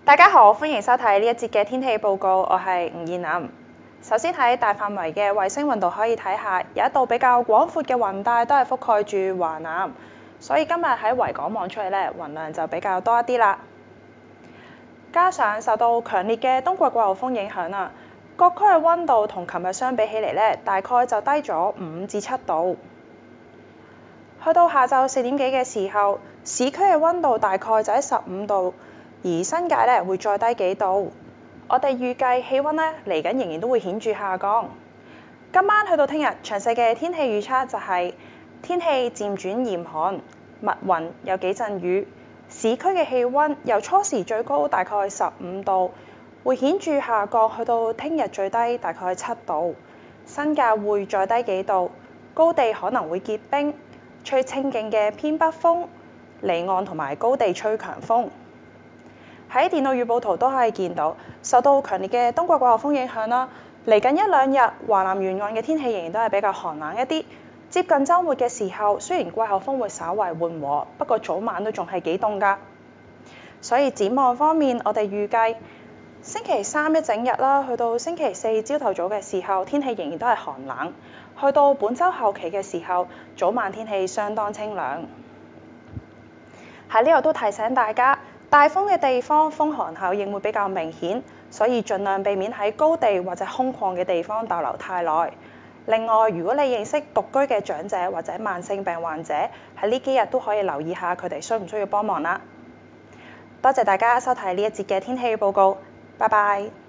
大家好，歡迎收睇呢一節嘅天氣報告，我係吳燕琳。首先喺大範圍嘅衛星雲度可以睇下，有一道比較廣闊嘅雲帶都係覆蓋住華南，所以今日喺維港望出去咧，雲量就比較多一啲啦。加上受到強烈嘅冬季季候風影響啦，各區嘅溫度同琴日相比起嚟咧，大概就低咗5至7度。去到下晝4點幾嘅時候，市區嘅溫度大概就喺15度。而新界咧會再低幾度，我哋預計氣温咧嚟緊仍然都會顯著下降。今晚去到聽日，詳細嘅天氣預測就係天氣漸轉嚴寒，密雲有幾陣雨。市區嘅氣温由初時最高大概15度，會顯著下降去到聽日最低大概7度。新界會再低幾度，高地可能會結冰，吹清勁嘅偏北風，離岸同埋高地吹強風。喺電腦預報圖都可以見到，受到強烈嘅冬季季候風影響啦，嚟緊一兩日華南沿岸嘅天氣仍然都係比較寒冷一啲。接近週末嘅時候，雖然季候風會稍為緩和，不過早晚都仲係幾凍㗎。所以展望方面，我哋預計星期三一整日啦，去到星期四朝頭早嘅時候，天氣仍然都係寒冷。去到本週後期嘅時候，早晚天氣相當清涼。喺呢度都提醒大家，大風嘅地方風寒效應會比較明顯，所以盡量避免喺高地或者空曠嘅地方逗留太耐。另外，如果你認識獨居嘅長者或者慢性病患者，喺呢幾日都可以留意下佢哋需唔需要幫忙啦。多謝大家收睇呢一節嘅天氣報告，拜拜。